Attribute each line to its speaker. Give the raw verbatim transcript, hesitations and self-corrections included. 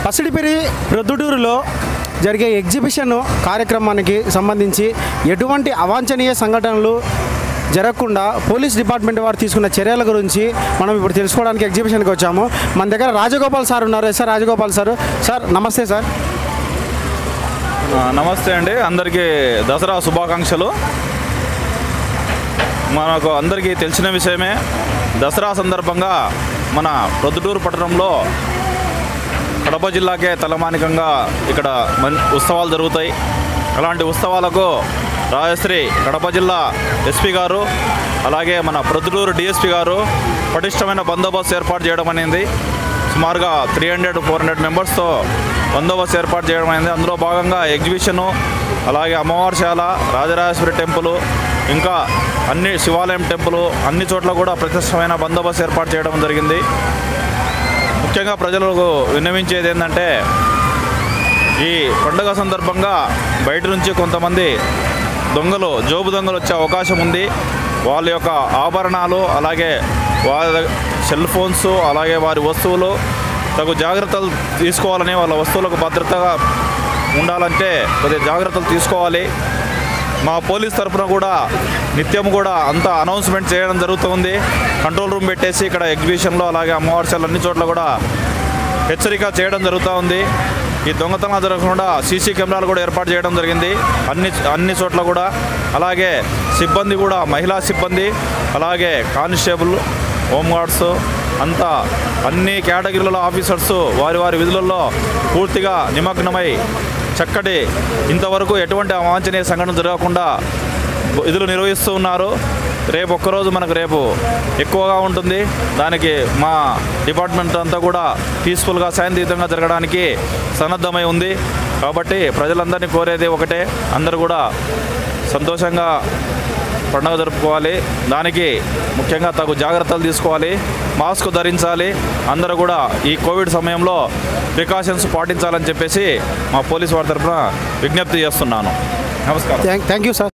Speaker 1: పసిడిపిరి ప్రొద్దుటూరులో జరిగే ఎగ్జిబిషన్ కార్యక్రమానికి సంబంధించి ఎటువంటి అవాంఛనీయ సంఘటనలు జరగకుండా పోలీస్ డిపార్ట్మెంట్ వారు తీసుకున్న చర్యల గురించి మనం ఇప్పుడు తెలుసుకోవడానికి ఎగ్జిబిషన్కి వచ్చాము. మన దగ్గర రాజగోపాల్ సార్ ఉన్నారు. సార్ రాజగోపాల్ సార్ సార్ నమస్తే సార్.
Speaker 2: నమస్తే అండి, అందరికీ దసరా శుభాకాంక్షలు. మనకు అందరికీ తెలిసిన విషయమే, దసరా సందర్భంగా మన ప్రొద్దుటూరు పట్టణంలో కడప జిల్లాకే తలమానికంగా ఇక్కడ ఉత్సవాలు జరుగుతాయి. అలాంటి ఉత్సవాలకు రాజశ్రీ కడప జిల్లా ఎస్పీ గారు అలాగే మన ప్రొద్దుటూరు డిఎస్పీ గారు పటిష్టమైన బందోబస్తు ఏర్పాటు చేయడం అనేది, సుమారుగా త్రీ హండ్రెడ్ ఫోర్ హండ్రెడ్ మెంబర్స్తో బందోబస్తు ఏర్పాటు చేయడం అయింది. అందులో భాగంగా ఎగ్జిబిషను, అలాగే అమ్మవారిశాల, రాజరాజేశ్వరి టెంపుల్, ఇంకా అన్ని శివాలయం టెంపుల్ అన్ని చోట్ల కూడా ప్రతిష్టమైన బందోబస్తు ఏర్పాటు చేయడం జరిగింది. ముఖ్యంగా ప్రజలకు విన్నవించేది ఏంటంటే, ఈ పండుగ సందర్భంగా బయట నుంచి కొంతమంది దొంగలు జోబు దొంగలు వచ్చే అవకాశం ఉంది. వాళ్ళ యొక్క ఆభరణాలు, అలాగే వారి సెల్ ఫోన్స్, అలాగే వారి వస్తువులు తగు జాగ్రత్తలు తీసుకోవాలని, వాళ్ళ వస్తువులకు భద్రతగా ఉండాలంటే కొద్దిగా జాగ్రత్తలు తీసుకోవాలి. మా పోలీస్ తరఫున కూడా నిత్యం కూడా అంతా అనౌన్స్మెంట్ చేయడం జరుగుతుంది. కంట్రోల్ రూమ్ పెట్టేసి ఇక్కడ ఎగ్జిబిషన్లో అలాగే అమ్మవారిశాల అన్ని చోట్ల కూడా హెచ్చరిక చేయడం జరుగుతూ ఉంది. ఈ దొంగతనాలు జరగకుండా సీసీ కెమెరాలు కూడా ఏర్పాటు చేయడం జరిగింది అన్ని అన్ని చోట్ల కూడా. అలాగే సిబ్బంది కూడా, మహిళా సిబ్బంది, అలాగే కానిస్టేబుల్, హోంగార్డ్స్ అంతా అన్ని కేటగిరీల ఆఫీసర్స్ వారి వారి విధులలో పూర్తిగా నిమగ్నమై చక్కటి ఇంతవరకు ఎటువంటి అవాంఛనీయ సంఘటన జరగకుండా విధులు నిర్వహిస్తూ ఉన్నారు. రేపు ఒక్కరోజు మనకు రేపు ఎక్కువగా ఉంటుంది. దానికి మా డిపార్ట్మెంట్ అంతా కూడా పీస్ఫుల్గా శాంతియుతంగా జరగడానికి సన్నద్ధమై ఉంది. కాబట్టి ప్రజలందరినీ కోరేది ఒకటే, అందరూ కూడా సంతోషంగా పండుగ జరుపుకోవాలి. దానికి ముఖ్యంగా తగు జాగ్రత్తలు తీసుకోవాలి, మాస్క్ ధరించాలి. అందరూ కూడా ఈ కోవిడ్ సమయంలో ప్రికాషన్స్ పాటించాలని చెప్పేసి మా పోలీసు వారి తరఫున విజ్ఞప్తి చేస్తున్నాను. నమస్కారం.
Speaker 1: Thank you sir.